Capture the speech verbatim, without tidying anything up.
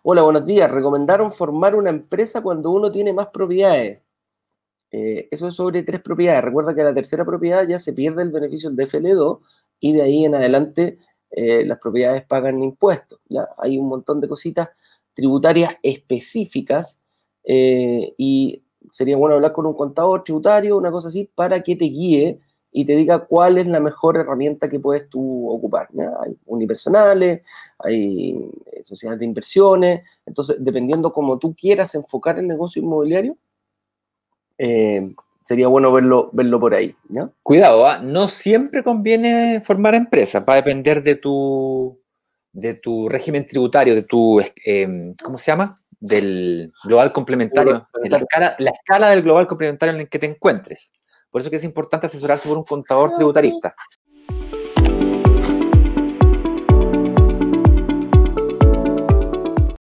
Hola, buenos días. Recomendaron formar una empresa cuando uno tiene más propiedades. Eh, eso es sobre tres propiedades. Recuerda que a la tercera propiedad ya se pierde el beneficio del D F L dos y de ahí en adelante eh, las propiedades pagan impuestos. ¿Ya? Hay un montón de cositas tributarias específicas eh, y sería bueno hablar con un contador tributario, una cosa así, para que te guíe y te diga cuál es la mejor herramienta que puedes tú ocupar. ¿Ya? Hay unipersonales, hay eh, sociedades de inversiones, entonces dependiendo cómo tú quieras enfocar el negocio inmobiliario, eh, sería bueno verlo, verlo por ahí, ¿no? Cuidado, ¿ah? No siempre conviene formar empresas, va a depender de tu, de tu régimen tributario, de tu, eh, ¿cómo se llama? Del global complementario, en la escala, la escala del global complementario en el que te encuentres. Por eso que es importante asesorarse por un contador tributarista.